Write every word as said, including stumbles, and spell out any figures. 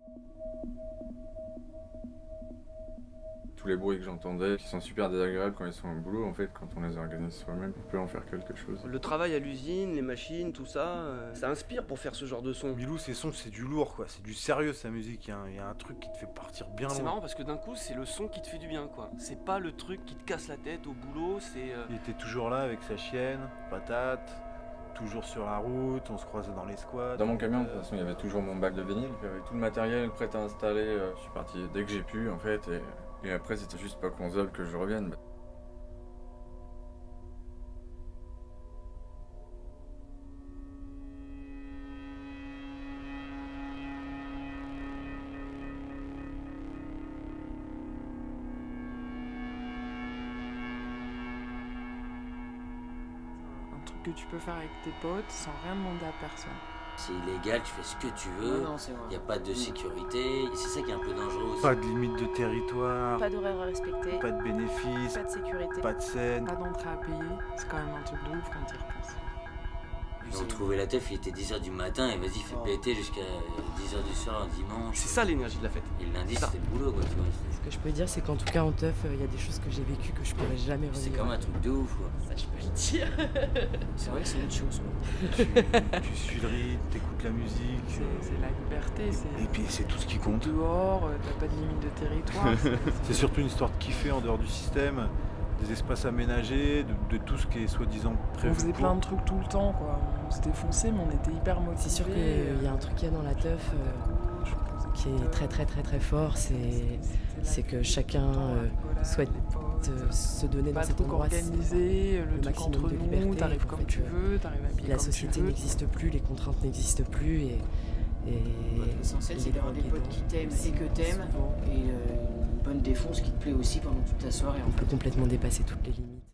Tous les bruits que j'entendais, qui sont super désagréables quand ils sont au boulot, en fait, quand on les organise soi-même, on peut en faire quelque chose. Le travail à l'usine, les machines, tout ça, euh, ça inspire pour faire ce genre de son. Milou, ses sons, c'est du lourd, quoi. C'est du sérieux, sa musique. Il y, y a un truc qui te fait partir bien loin. C'est marrant parce que d'un coup, c'est le son qui te fait du bien, quoi. C'est pas le truc qui te casse la tête au boulot, c'est... Euh... Il était toujours là avec sa chienne, Patate, toujours sur la route, on se croisait dans les squats. Dans mon camion, de toute façon, il y avait toujours mon bac de vinyle. J'avais tout le matériel prêt à installer. Euh, je suis parti dès que j'ai pu, en fait. Et... Et après, c'était juste pas concevable que je revienne. Un truc que tu peux faire avec tes potes sans rien demander à personne. C'est illégal, tu fais ce que tu veux, il n'y a pas de sécurité, et c'est ça qui est un peu dangereux aussi. Pas de limite de territoire, pas d'horaire à respecter, pas de bénéfices, pas de sécurité, pas de scène, pas d'entrée à payer. C'est quand même un truc de ouf quand tu y repenses. Ils ont trouvé la teuf, il était dix heures du matin, et vas-y, fais péter jusqu'à dix heures du soir un dimanche. C'est ça l'énergie de la fête. Et le lundi, c'était le boulot, quoi, tu vois. Ce que je peux dire, c'est qu'en tout cas, en teuf, il y a des choses que j'ai vécues que je pourrais jamais revivre. C'est comme un truc de ouf, quoi. Ça, je peux le dire. C'est vrai que c'est autre chose. tu, tu suis le rythme, t'écoutes la musique. C'est la liberté, c'est... Et puis c'est tout ce qui compte. Dehors, t'as pas de limite de territoire. C'est surtout une histoire de kiffer en dehors du système, des espaces aménagés, de, de tout ce qui est soi-disant prévu. On faisait plein de trucs tout le temps, quoi. On se défonçait, mais on était hyper motivés. C'est sûr qu'il y a un truc qu'il y a dans la teuf euh, qui est très très très très fort, c'est, c'est que chacun euh, souhaite euh, se donner dans cet endroit. Organisé, le, le truc entre nous, liberté, t'arrives comme tu veux, t'arrives habillé la comme société tu veux. n'existe plus, les contraintes n'existent plus et... et l'essentiel c'est d'avoir des potes qui t'aiment et que t'aimes et euh, une bonne défonce qui te plaît aussi pendant toute la soirée. On peut complètement dépasser toutes les limites.